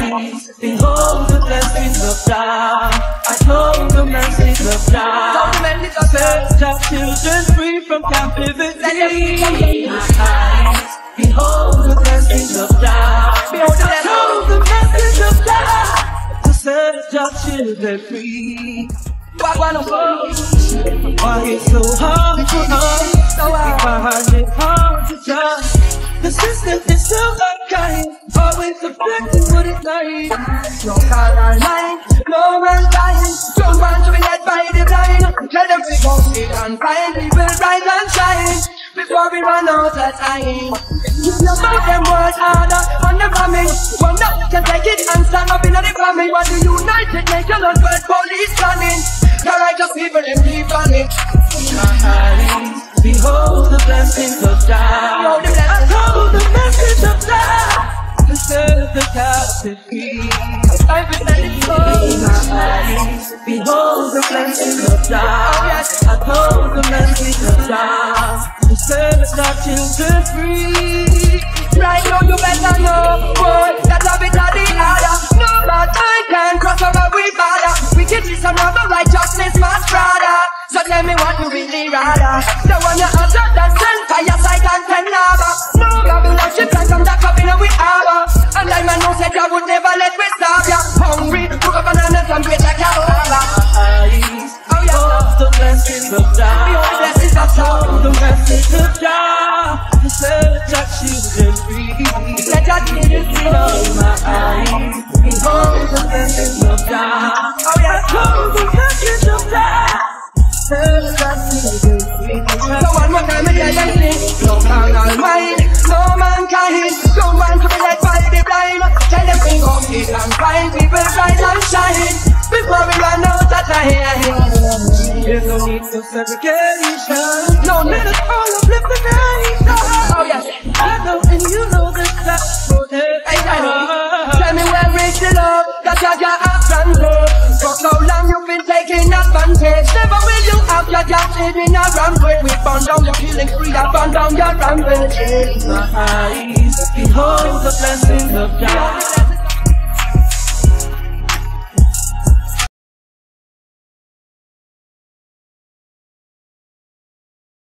eyes, behold the blessings of God. I told the message of God. Set our children free from captivity. My eyes, behold the blessings of God. I told the message of God to set our children free. Why it's so hard for us? Why it's hard to judge? The system is so unkind, always affecting what it's like. No God online, no man's dying. Don't want to be led by the blind. Tell them we won't sit and find. We will rise and shine before we run out of time. Make them work harder on the famine. One up can take it and stand up in the famine. What the United Nations and World Police planning? The righteous people in keep on it. Behold the blessings of God. I told the message of God to serve the captive free. I've been letting go. Behold the blessings of God. I told the message of God to serve the children free. Right now you better know, boy, that love is not the other. No bad mind can cross over with father. We can see some of the righteousness, my brother. So tell me what you really rather. The one you answer that send fire, sight and ten lava. No Babylon ship like I'm that cup in a wee hour. And like man who said I would never let me starve ya. Hungry, cook up bananas and wait like a hour. Oh yeah, love the blessings of God. The blessings of God. The blessings of God. To set your children free. Set your children free. Oh my eyes. Behold the blessings of God. Oh yeah, behold the blessings of God. So one more time again and sing. No carnal mind, no mankind. Don't want to be led by the blind. Tell them we go eat and find. We will rise and shine before we run out of time. There's no need for segregation. No need at all of liberation. Oh yes, I know and you know that that's for it. Tell me where is the love that you have granted? For so long you've been taking advantage. Never will you have your job in a rampage. We burn down your killing free, I burn down your rampage. My eyes, behold the blessings of God.